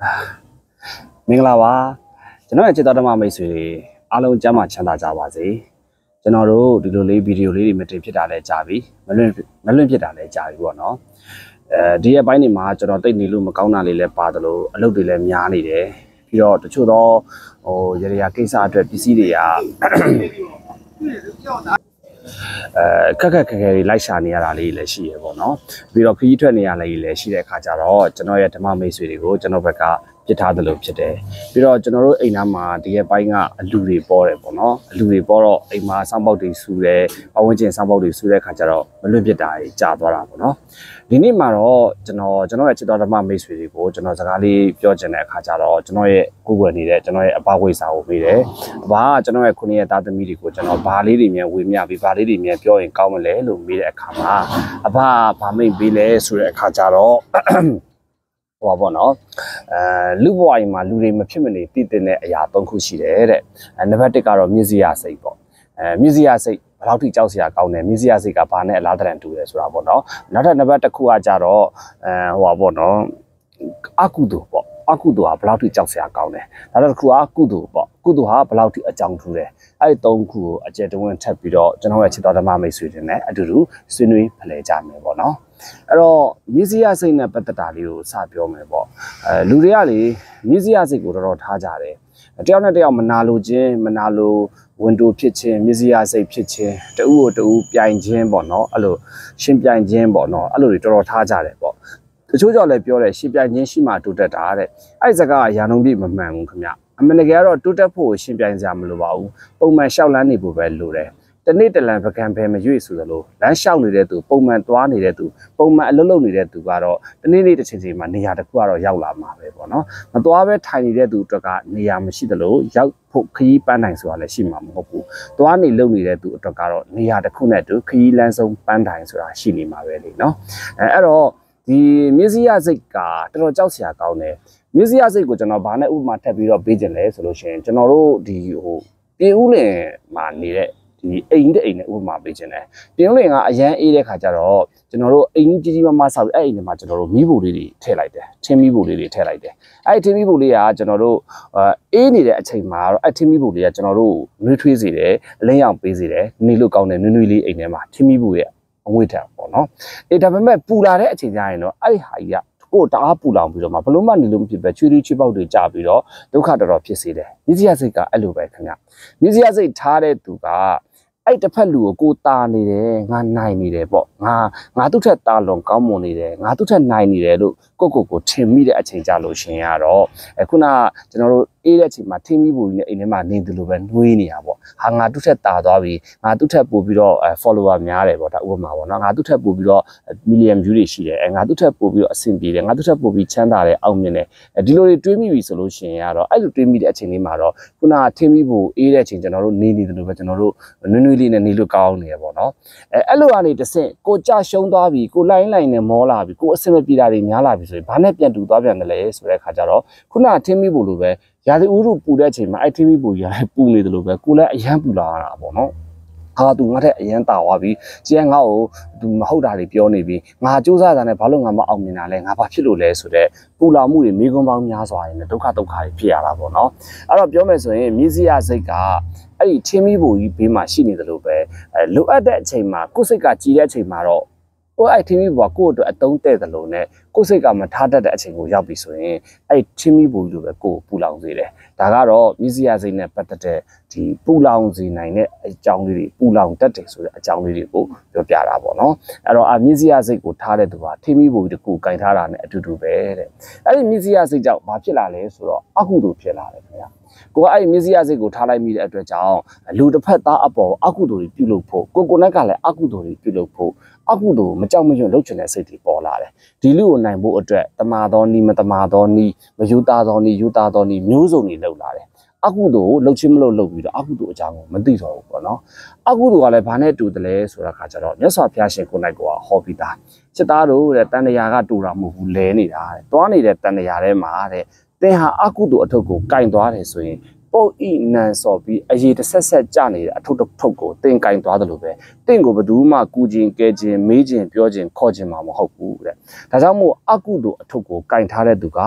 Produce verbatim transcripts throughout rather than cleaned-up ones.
မင်္ဂလာပါကျွန်တော်ရဲ့จิตတော်ဓမ္မမိတ်ဆွေတွေအားလုံးကျမ်းမာချမ်းသာကြပါစေကျွန်တော်တို့ဒီလိုလေးဗီဒီယိုလေးတွေမတင်ဖြစ်တာလည်းကြာပြီမလွင့်မလွင့်ဖြစ်တာလည်းကြာပြီပေါ့နော်အဲဒီရဲ့ဘိုင်းနေမှာကျွန်တော်တိတ်နေလို့မကောင်းတာလေးလည်းပါတယ်လို့အလုပ်တွေလည်းများနေတယ်ပြီးတော့တချို့တော့ဟိုရရကိစ္စအတွက်ပစ္စည်းတွေကအဲခက်ခက်ခဲခဲတွေလိုက်ရှာနေရတာလေးလည်းရှိရပေါ့နော်ပြီးတော့ခရီးထွက်နေရလေးလည်းရှိတဲ့အခါကျတော့ကျွန်တော်ရဲ့ဓမ္မမိတ်ဆွေတွေကိုကျွန်တော်ဘက်ကပြစ်ထားတယ်လို့ဖြစ်တယ်ပြီးတော့ကျွန်တော်တို့အိမ်သားမှာဒီရဲ့ဘိုင်းကအလူတွေပေါ်တယ်ပေါ့နော်အလူတွေပေါ်တော့အိမ်မှာစောင်းပေါက်တွေဆူတယ်အဝန်းကျင်စောင်းပေါက်တွေဆူတဲ့အခါကျတော့မလွင့်ပြစ်တာကြီးကြာသွားတာပေါ့နော်ဒီနေ့မှာတော့ကျွန်တော်ကျွန်တော်ရဲ့ချစ်တော်ဓမ္မမိတ်ဆွေတွေကိုကျွန်တော်စကားလေးပြောချင်တဲ့အခါကျတော့ကျွန်တော်ရဲ့ကိုယ်ွယ်နေတဲ့ကျွန်တော်ရဲ့အပဝိစာကိုပေးတယ်အဘကကျွန်တော်ရဲ့ခုနှစ်ရဲ့သားသမီးတွေကိုကျွန်တော်ဘာလေးတွေမြန်ဝေမျှပြီးဘာလေးတွေမြန်ပြောရင်ကောင်းမလဲလို့မေးတဲ့အခါမှာအဘဘာမိတ်ပေးလဲဆိုတဲ့အခါကျတော့ဟောပေါ့နော်အဲလူဘဝကြီးမှာလူတွေမဖြစ်မနေတည်တဲ့အရာသုံးခုရှိတယ်တဲ့အဲနံပါတ်တစ်ကတော့မြစ္စည်းရစိတ်ပေါ့အဲမြစ္စည်းရစိတ်ဘယ်လောက်ထိကြောက်စရာကောင်းတယ်မြစ္စည်းရစိတ်ကဘာနဲ့အလားတန်တူတယ်ဆိုတာပေါ့နော်နောက်ထပ်နံပါတ်တစ်ခုကကြတော့အဲဟောပေါ့နော်အကုသိုလ်ပေါ့အကုသိုလ်ကဘယ်လောက်ထိကြောက်စရာကောင်းတယ်နောက်တစ်ခုကကုသိုလ်ပေါ့ကုသိုလ်ဟာဘယ်လောက်ထိအကြောင်းထူးတယ်အဲ့ဒီသုံးခုကိုအကျယ်တဝင့်ထပ်ပြီးတော့ကျွန်တော်ရဲ့ချစ်တော်ဓမ္မမိတ်ဆွေတွေနဲ့အတူတူဆွေးနွေးဖလှယ်ကြမယ်ပေါ့နော်အဲ့တော့မြစ္စည်းရစိတ်နဲ့ပတ်သက်တာလေးကိုစပြောမယ်ပေါ့အဲလူတွေကလေမြစ္စည်းရစိတ်ကိုတော်တော်ထားကြတယ်တယောက်နဲ့တယောက်မနာလိုခြင်းမနာလိုဝန်တိုဖြစ်ခြင်းမြစ္စည်းရစိတ်ဖြစ်ခြင်းတူကိုတူပြိုင်ခြင်းပေါ့နော်အဲ့လိုရှင်ပြိုင်ခြင်းပေါ့နော်အဲ့လိုတွေတော်တော်ထားကြတယ်ပေါ့တချို့ကြောင့်လည်းပြောတယ်ရှင်ပြိုင်ခြင်းရှိမှတိုးတက်တာတဲ့အဲ့ဒီစကားကရာနှုန်းပြည့်မမှန်ဘူးခင်ဗျအမှန်တကယ်ကတော့တိုးတက်ဖို့ရှင်ပြိုင်စရာမလိုပါဘူးပုံမှန်လျှောက်လန်းနေဖို့ပဲလိုတယ်တနေ့တလန်ပကံပဲမရွေ့ဆိုသလိုလမ်းလျှောက်နေတဲ့သူပုံမှန်သွားနေတဲ့သူပုံမှန်အလုပ်လုပ်နေတဲ့သူကတော့တနေ့နေ့တစ်ချိန်ချိန်မှာနေရာတစ်ခုကတော့ရောက်လာမှာပဲပေါ့နော်မသွားပဲထိုင်နေတဲ့သူအတွက်ကနေရာမရှိသလိုရောက်ဖို့ခရီးပန်းနိုင်ဆိုတာလည်းရှိမှာမဟုတ်ဘူးသွားနေလုပ်နေတဲ့သူအတွက်ကတော့နေရာတစ်ခုနဲ့တူခရီးလမ်းဆုံးပန်းတိုင်ဆိုတာရှိနေမှာပဲလေနော်အဲအဲ့တော့ဒီမြစ္စည်းရစိတ်ကတော်တော်ကြောက်စရာကောင်းတယ်မြစ္စည်းရစိတ်ကိုကျွန်တော်ဘာနဲ့ဥပမာထပ်ပြီးတော့ပေးခြင်းလဲဆိုလို့ရှိရင်ကျွန်တော်တို့ဒီဟိုပြည်ဦးလင်မှာနေတဲ့ဒီအိမ်တဲ့အိမ်နဲ့ဥပမာပေးခြင်းတယ်ပြည်ဦးလင်ကအရန်အေးတဲ့ခါကျတော့ကျွန်တော်တို့အိမ်ကြီးကြီးမားမားဆောက်အဲ့အိမ်ထဲမှာကျွန်တော်တို့မီးဖိုလေးတွေထည့်လိုက်တယ်ထင်းမီးဖိုလေးတွေထည့်လိုက်တယ်အဲ့ထင်းမီးဖိုလေးကကျွန်တော်တို့အေးနေတဲ့အချိန်မှာတော့အဲ့ထင်းမီးဖိုလေးကကျွန်တော်တို့နှွေးထွေးစေတယ်အလင်းရောင်ပေးစေတယ်နေလို့ကောင်းတယ်နွေးနွေးလေးအိမ်ထဲမှာထင်းမီးဖိုရဲ့အငွေ့ထံပေါ့နော်အေးဒါပေမဲ့ပူလာတဲ့အချိန်ကျရင်တော့အဲ့ဒီဟာကြီးကကိုတအားပူလောင်ပြီးတော့မှဘလို့မှနေလို့မဖြစ်ပဲချွေးချွေးပေါက်တွေကြာပြီးတော့ဒုက္ခတော်တော်ဖြစ်စေတယ်မြစ္စည်းရစိတ်ကအဲ့လိုပဲခင်ဗျမြစ္စည်းရစိတ်ထားတဲ့သူကအဲ့တစ်ဖက်လူကိုကိုတာနေတယ်ငါနိုင်နေတယ်ပေါ့ငါငါသူ့ထက်တာလွန်ကောင်းမွန်နေတယ်ငါသူ့ထက်နိုင်နေတယ်လို့ကိုကိုကိုထင်မိတဲ့အချိန်ကြလို့ရှင်ရတော့အခုနကျွန်တော်တို့အေးတဲ့အချိန်မှာထင်းမိဖို့ကြီးနဲ့အိမ်ထဲမှာနေတယ်လို့ပဲနှွေးနေတာပေါ့ဟာငါသူ့ထက်တာသွားပြီငါသူ့ထက်ပို့ပြီးတော့ follower များတယ်ပေါ့ဒါဥပမာပေါ့နော်ငါသူ့ထက်ပို့ပြီးတော့ million view တွေရှိတယ်အဲငါသူ့ထက်ပို့ပြီးတော့အဆင်ပြေတယ်ငါသူ့ထက်ပို့ပြီးချမ်းသာတယ်အောင်မြင်တယ်ဒီလိုတွေတွေးမိပြီဆိုလို့ရှင်ရတော့အဲ့လိုတွေးမိတဲ့အချိန်လေးမှာတော့ခုနထင်းမိဖို့အေးတဲ့အချိန်ကျွန်တော်တို့နေနေတယ်လို့ပဲကျွန်တော်တို့နွေးနွေးလေးနဲ့နေလို့ကောင်းနေရပေါ့နော်အဲအဲ့လိုကနေတဆင့်ကိုကြရှုံးသွားပြီကိုလိုင်းလိုင်းနဲ့မောလာပြီကိုအဆင်မပြေတာတွေများလာပြီဆိုရင်ဘာနဲ့ပြန်တူသွားပြန်တယ်လဲဆိုတဲ့အခါကျတော့ခုနထင်းမိဖို့လိုပဲရာသီဥတုပူတဲ့အချိန်မှာအဲ့ထင်းမိဖို့ရပူနေတယ်လို့ပဲကိုလည်းအရန်ပူလာတာပေါ့နော်ဟာသူငါတဲ့အရန်တာသွားပြီကျန်ငါ့ကိုသူမဟုတ်တာတွေပြောနေပြီငါစူးစမ်းတာနဲ့ဘာလို့ငါမအောင်မြင်တာလဲငါဘာဖြစ်လို့လဲဆိုတော့ပူလောင်မှုတွေမိကွန်းပေါင်းများစွာရင်ဒုက္ခဒုက္ခတွေဖြစ်ရတာပေါ့နော်အဲ့တော့ပြောမယ်ဆိုရင်မြစ္စည်းရစိတ်ကအဲ့ဒီထင်းမိဖို့ကြီးဘေးမှာရှိနေတယ်လို့ပဲအဲလိုအပ်တဲ့အချိန်မှာကိုယ်စိတ်ကကြည်တဲ့အချိန်မှာတော့ကိုယ်အဲ့ထင်းမိဖို့ကကိုယ့်အတွက်အတုံးတဲ့တယ်လို့နဲ့ကိုယ်စိတ်ကမထားတတ်တဲ့အချိန်ကိုရောက်ပြီဆိုရင်အဲ့ထင်းမိဖို့ကြီးလိုပဲကိုယ်ပူလောင်စေတယ်ဒါကတော့မြစ္စည်းရစိတ်နဲ့ပတ်သက်တဲ့ဒီပူလောင်စေနိုင်တဲ့အကြောင်းလေးတွေပူလောင်တတ်တယ်ဆိုတဲ့အကြောင်းလေးတွေကိုပြောပြတာပေါ့နော်အဲ့တော့အမြစ္စည်းရစိတ်ကိုထားတဲ့သူကထင်းမိဖို့ကြီးတကူကင်ထားတာနဲ့အတူတူပဲတဲ့အဲ့ဒီမြစ္စည်းရစိတ်ကြောင့်ဘာဖြစ်လာလဲဆိုတော့အကုသိုလ်ဖြစ်လာတယ်ခင်ဗျာကိုကအဲ့ဒီမြစ္စည်းရစိတ်ကိုထားလိုက်မိတဲ့အတွက်ကြောင့်လူတစ်ဖက်သားအပေါ်အကုသိုလ်တွေပြုလုပ်ဖို့ကိုကိုနဲ့ကလည်းအကုသိုလ်တွေပြုလုပ်ဖို့အကုသိုလ်မကြောက်မရွံ့လုပ်ချင်တဲ့စိတ်တွေပေါ်လာတယ်ဒီလူကိုနိုင်ဖို့အတွက်တမာသောနီးမတမာသောနီးမယူသားသောနီးယူသားသောနီးမျိုးစုံတွေလုပ်လာတယ်အကုသိုလ်ကိုလှုပ်ချင်းမလို့လှုပ်ပြီးတော့အကုသိုလ်အကြောင်းကိုမသိတော့ဘူးပေါ့နော်အကုသိုလ်ကလည်းဘာနဲ့တူတယ်လဲဆိုတာခါကျတော့မြတ်စွာဘုရားရှင်ကိုယ်၌ကဟောပြီးသားစစ်သားတို့တဲ့တန်တရာကတူတာမဟုတ်ဘူးလဲနေတာတဲ့တွားနေတဲ့တန်တရာထဲမှာတဲ့သင်ဟာအကုသိုလ်အထုပ်ကိုကင်သွားတယ်ဆိုရင်ပုတ်ဤနန်စော်ပြီးအရေးတစ်ဆက်ဆက်ကြနေတဲ့အထုပ်ထုပ်ကိုတင်ကင်သွားတယ်လို့ပဲတင့်ကိုဘယ်သူမှကူခြင်းကဲခြင်းမေးခြင်းပြောခြင်းခေါ်ခြင်းမှမဟုတ်ဘူးတဲ့ဒါကြောင့်မို့အကုသိုလ်အထုပ်ကိုကင်ထားတဲ့သူက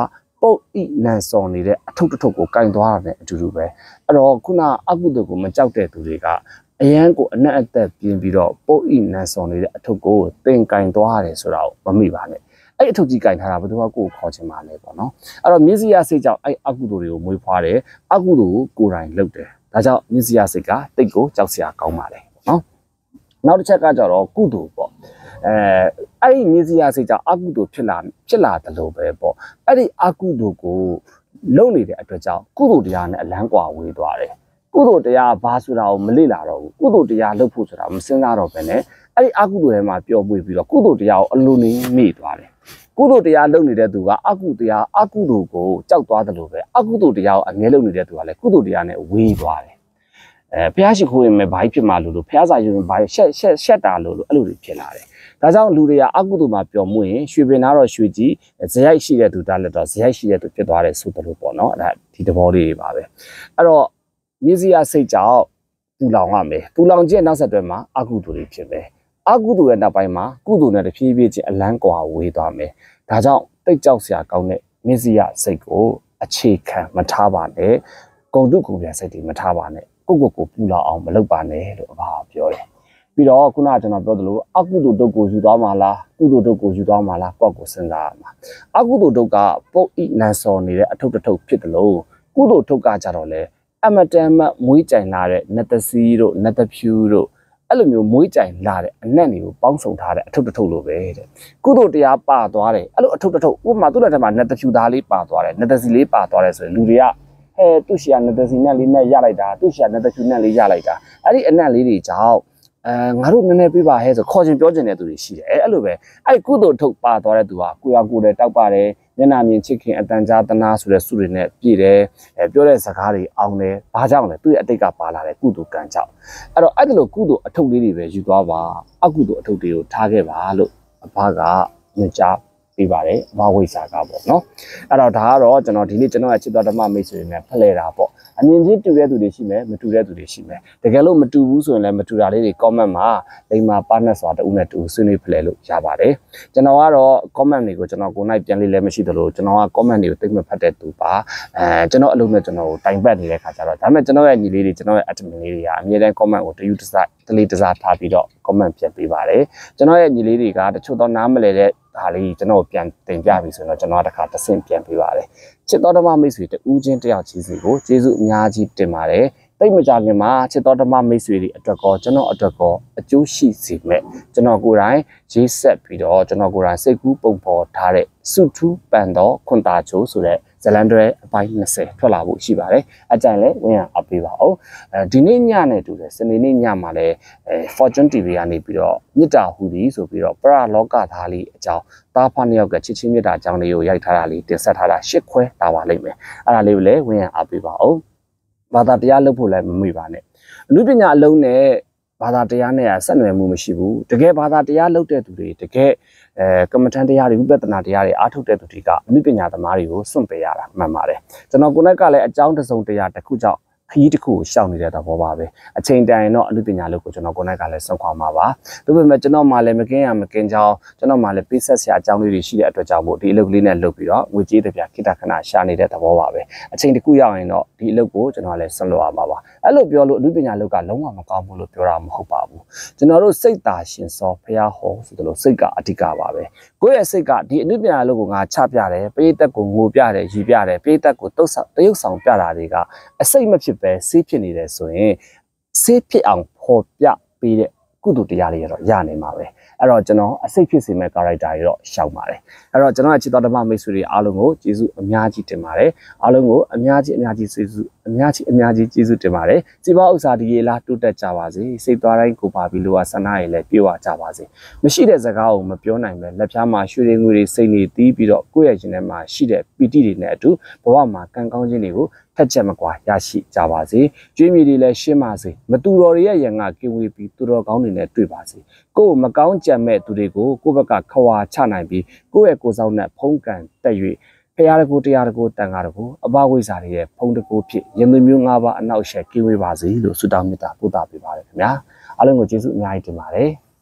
ပုတ်ဤနန်စော်နေတဲ့အထုပ်တစ်ထုပ်ကိုကင်သွားတာနဲ့အတူတူပဲအဲ့တော့ခုနအကုသိုလ်ကိုမကြောက်တဲ့သူတွေကအရန်ကိုအနက်အသက်ပြင်းပြီးတော့ပုတ်ဤနန်စော်နေတဲ့အထုပ်ကိုတင်ကင်သွားရတယ်ဆိုတာကိုမမိပါနဲ့အဲ့အထုပ်ကြီးကင်ထားတာဘယ်သူကကိုယ်ခေါ်ချင်ပါလဲပေါ့နော်အဲ့တော့မြစ်စီရစိတ်ကြောင့်အဲ့အကုသိုလ်တွေကိုမွေးဖွားတယ်အကုသိုလ်ကိုကိုယ်တိုင်လုပ်တယ်ဒါကြောင့်မြစ်စီရစိတ်ကတိတ်ကိုကြောက်စရာကောင်းပါလေနော်နောက်တစ်ချက်ကကြတော့ကုသိုလ်ပေါ့အဲအဲ့ဒီမြစ်စီရစိတ်ကြောင့်အကုသိုလ်ဖြစ်လာဖြစ်လာတယ်လို့ပဲပေါ့အဲ့ဒီအကုသိုလ်ကိုလုံနေတဲ့အတွက်ကြောင့်ကုသိုလ်တရားနဲ့အလန်းကွာဝေးသွားတယ်ကုသိုလ်တရားဘာဆိုတာကိုမလေ့လာတော့ဘူးကုသိုလ်တရားလုပ်ဖို့ဆိုတာမစဉ်းစားတော့ဘဲနဲ့အဲ့ဒီအကုသိုလ်ထဲမှာပျော်ပွေပြီးတော့ကုသိုလ်တရားကိုအလိုနေမိသွားတယ်ကုသိုလ်တရားလုပ်နေတဲ့သူကအကုတရားအကုသိုလ်ကိုကြောက်သွားတယ်လို့ပဲအကုသိုလ်တရားကိုအမြဲလုပ်နေတဲ့သူကလည်းကုသိုလ်တရားနဲ့ဝေးသွားတယ်အဲဘုရားရှိခိုးရင်ပဲဘာဖြစ်မှလို့လို့ဘုရားစာရင်ဘာရှက်ရှက်ရှက်တာလို့လို့အဲ့လိုတွေဖြစ်လာတယ်ဒါကြောင့်လူတွေကအကုသိုလ်မှာပျော်မွေ့ရင်ရွှေပင်သားတော့ရွှေကြီးဇယိုက်ရှိတဲ့သူတားလက်တော့ဇယိုက်ရှိတဲ့သူဖြစ်သွားတယ်ဆိုတယ်လို့ပေါ့နော်အဲ့ဒါဒီသဘောလေးတွေပါပဲအဲ့တော့မြစ်စီရစိတ်ကြောင့်ပူလောင်ရမယ်ပူလောင်ခြင်းနောက်ဆက်တွဲမှာအကုသိုလ်တွေဖြစ်မယ်အကုသိုလ်ရဲ့နောက်ပိုင်းမှာကုသိုလ်နဲ့တဖြည်းဖြည်းချင်းအလန်းကွာဝေးသွားမယ်ဒါကြောင့်တိတ်ကြောက်စရာကောင်းတဲ့မြစ်စီရစိတ်ကိုအခြေခံမထားပါနဲ့ဂုံတုဂုံပြစိတ်တွေမထားပါနဲ့ကိုကိုကိုပူလောင်အောင်မလုပ်ပါနဲ့လို့အဘပြောတယ်ပြီးတော့ခုနကကျွန်တော်ပြောသလိုအကုသိုလ်တုတ်ကိုယူသွားမှာလားကုသိုလ်တုတ်ကိုယူသွားမှာလားကိုယ့်ကိုစဉ်းစားရမှာအကုသိုလ်တုတ်ကပုတ်ဤနန်စော်နေတဲ့အထုပ်တစ်ထုပ်ဖြစ်တယ်လို့ကုသိုလ်တုတ်ကကြတော့လေအမတန်မှမွေးကြိုင်လာတဲ့နတ်သစီတို့နတ်သဖြူတို့အဲ့လိုမျိုးမွေးကြိုင်လာတဲ့အနက်တွေကိုပေါင်းစုံထားတဲ့အထုပ်တစ်ထုပ်လိုပဲတဲ့ကုသိုလ်တရားပါသွားတယ်အဲ့လိုအထုပ်တစ်ထုပ်ဥပမာသူ့လက်ထက်မှာနတ်သဖြူသားလေးပါသွားတယ်နတ်သစီလေးပါသွားတယ်ဆိုရင်လူတွေကဟဲသူ့ရှီယာနတ်သစီနဲ့လေးနဲ့ရလိုက်တာသူ့ရှီယာနတ်သဖြူနဲ့လေးရလိုက်တာအဲ့ဒီအနက်လေးတွေကြောင့်အဲငါတို့နည်းနည်းပြပါဟဲဆိုခေါ်ချင်ပြောချင်တဲ့သူတွေရှိတယ်အဲ့လိုပဲအဲ့ကုသိုလ်ထုတ်ပါသွားတဲ့သူဟာကိုရကိုတယ်တောက်ပါတယ်မျက်နှာမြင်ချစ်ခင်အတန်ကြားတနာဆိုတဲ့စုတွေနဲ့ပြည့်တယ်အဲပြောတဲ့စကားတွေအောင်တယ်ဘာကြောင့်လဲသူ့ရဲ့အတိတ်ကပါလာတဲ့ကုသိုလ်ကံကြောင့်အဲ့တော့အဲ့လိုကုသိုလ်အထုပ်လေးတွေပဲယူသွားပါအကုသိုလ်အထုပ်တွေကိုထားခဲ့ပါလို့အဘကညွှန်ကြားပေးပါတယ်အဘဝိစာကပေါ့နော်အဲ့တော့ဒါကတော့ကျွန်တော်ဒီနေ့ကျွန်တော်ရဲ့ချစ်တော်ဓမ္မမိတ်ဆွေတွေနဲ့ဖလှယ်တာပေါ့အမြင်ချင်းတူတဲ့သူတွေရှိမယ်မတူတဲ့သူတွေရှိမယ်တကယ်လို့မတူဘူးဆိုရင်လည်းမတူတာလေးတွေ comment မှာလိမ္မာပါနှက်စွာတူနဲ့တူဆွေးနွေးဖလှယ်လို့ရပါတယ်ကျွန်တော်ကတော့ comment တွေကိုကျွန်တော်ကိုယ်နိုင်ပြန်လေးလည်းမရှိသလိုကျွန်တော်က comment တွေကိုတိတ်မဖတ်တဲ့သူပါအဲကျွန်တော်အလုပ်နဲ့ကျွန်တော်ကိုတိုင်ပတ်နေတဲ့ခါကျတော့ဒါပေမဲ့ကျွန်တော်ရဲ့ညီလေးတွေကျွန်တော်ရဲ့ admin လေးတွေကအမြဲတမ်း comment ကိုတယူတစားတလေးတစားထားပြီးတော့ comment ပြန်ပေးပါတယ်ကျွန်တော်ရဲ့ညီလေးတွေကတချို့တော့နားမလည်တဲ့ဒါလေးကျွန်တော်ပြန်တင်ပြပြီဆိုတော့ကျွန်တော်တခါတဆင့်ပြန်ပေးပါတယ်ချစ်တော်ဓမ္မမိတ်ဆွေတူးချင်းတယောက်ချင်းစီကိုကျေးဇူးအများကြီးတင်ပါတယ်တိတ်မကြခင်မှာချစ်တော်ဓမ္မမိတ်ဆွေတွေအတွက်ကောကျွန်တော်အတွက်ကောအကျိုးရှိစေမဲ့ကျွန်တော်ကိုယ်တိုင်ရေးဆက်ပြီးတော့ကျွန်တော်ကိုယ်တိုင်စိတ်ကူးပုံဖော်ထားတဲ့စုထူးပန်တော်ခွန်တာချိုးဆိုတဲ့ဇလန်တွဲအပိုင်း၂၀ထွက်လာဖို့ရှိပါတယ်အကြိုင်လည်းဝင်ရအပ်ပေးပါအောင်အဲဒီနေ့ညနဲ့တူတယ်စနေနေ့ညမှာလည်းအဲ Fortune တီ ဗီ ကနေပြီးတော့မြစ်တာဟူသည်ဆိုပြီးတော့ပရလောကသားလေးအကြောင်းသားဖားနှစ်ယောက်ကချစ်ချင်းမြတ်တာအကြောင်းလေးကိုရိုက်ထားတာလေးတင်ဆက်ထားတာရှစ်ခွဲတာပါလိမ့်မယ်အဲ့ဒါလေးကိုလည်းဝင်ရအပ်ပေးပါအောင်ဘာသာတရားလုပ်ဖို့လည်းမမေ့ပါနဲ့အနုပညာအလုံးနဲ့ဘာသာတရားနဲ့ဆက်နွယ်မှုမရှိဘူးတကယ်ဘာသာတရားလုပ်တဲ့သူတွေတကယ်အဲကမ္မထန်တရားတွေဝိပဿနာတရားတွေအားထုတ်တဲ့သူတွေကအနုပညာသမားတွေကိုစွန့်ပယ်ရတာမှန်ပါတယ်ကျွန်တော်ကိုယ်နဲ့ကလည်းအကြောင်းတစုံတရာတစ်ခုကြောင့်ခရီးတစ်ခုကိုရှောင်နေတဲ့သဘောပါပဲအချိန်တန်ရင်တော့အနုပညာလုပ်ကိုကျွန်တော်ကိုယ်နဲ့ကလည်းစွန့်ခွာမှာပါဒါပေမဲ့ကျွန်တော်မှလည်းမကင်းရမကင်းကြောင်းကျွန်တော်မှလည်းပေးဆက်ဆရာအကြောင်းလေးတွေရှိတဲ့အတွက်ကြောင့်မို့ဒီအလုပ်ကလေးနဲ့လုပ်ပြီးတော့ငွေကြေးတစ်ပြခိတခဏရှာနေတဲ့သဘောပါပဲအချိန်တစ်ခုရောက်ရင်တော့ဒီအလုပ်ကိုကျွန်တော်လည်းဆက်လုပ်ရမှာပါအဲ့လိုပြောလို့အနုပညာလုပ်ကလုံးဝမကောင်းဘူးလို့ပြောတာမဟုတ်ပါဘူးကျွန်တော်တို့စိတ်သာရှင်စောဖះဟောဆိုတယ်လို့စိတ်ကအဓိကပါပဲကိုယ့်ရဲ့စိတ်ကဒီအနုပညာလုပ်ကိုငါချပြတယ်ပရိသတ်ကိုငိုပြတယ်ရည်ပြတယ်ပရိသတ်ကိုတုတ်ဆောင်တရုပ်ဆောင်ပြတာတွေကအစိတ်မဖြစ်ပဲဆေးဖြစ်နေတယ်ဆိုရင်ဆေးဖြစ်အောင်ဖော်ပြပေးတဲ့ကုသိုလ်တရားတွေတော့ရနိုင်မှာပဲအဲ့တော့ကျွန်တော်အစိတ်ဖြစ်စေမဲ့ character တွေတော့ရှောက်ပါတယ်အဲ့တော့ကျွန်တော်ရဲ့ချစ်တော်ဓမ္မမိတ်ဆွေတွေအားလုံးကိုကျေးဇူးအများကြီးတင်ပါတယ်အားလုံးကိုအများကြီးအများကြီးကျေးဇူးအများကြီးအများကြီးကျေးဇူးတင်ပါတယ်စီပွားဥစ္စာဒီရေလားတိုးတက်ကြပါစေစိတ်သွားတိုင်းကိုပါပြီးလို့ဆန္ဒရည်လည်းပြေဝကြပါစေမရှိတဲ့စကားကိုမပြောနိုင်ပဲလက်ဖြားမှာရွှေတွေငွေတွေစိတ်တွေတီးပြီးတော့ကိုယ့်ရဲ့ရှင်ထဲမှာရှိတဲ့ပီတိတွေနဲ့အတူဘဝမှာကံကောင်းခြင်းတွေကိုထက်ချက်မကွာရရှိကြပါစေကျွေးမြီတွေလည်းရှင်းပါစေမတူတော်တွေရဲ့ရံကကင်းဝေးပြီးသူတော်ကောင်းတွေနဲ့တွေ့ပါစေကိုယ်မကောင်းကြံမဲ့သူတွေကိုကိုယ့်ဘက်ကခွာချနိုင်ပြီးကိုယ့်ရဲ့ကိုယ်ဆောင်နဲ့ဖုံးကန်တက်၍ဖရာတကူတရားတကူတန်ခါတကူအဘဝိဇ္ဇာတွေရဲ့ဖုံးတကူဖြစ်ရမမျိုး၅ပါးအနောက်ရှက်ကင်းဝေးပါစေလို့ဆုတောင်းမေတ္တာပို့သပေးပါရခင်ဗျာအားလုံးကိုကျေးဇူးအများကြီးတင်ပါတယ်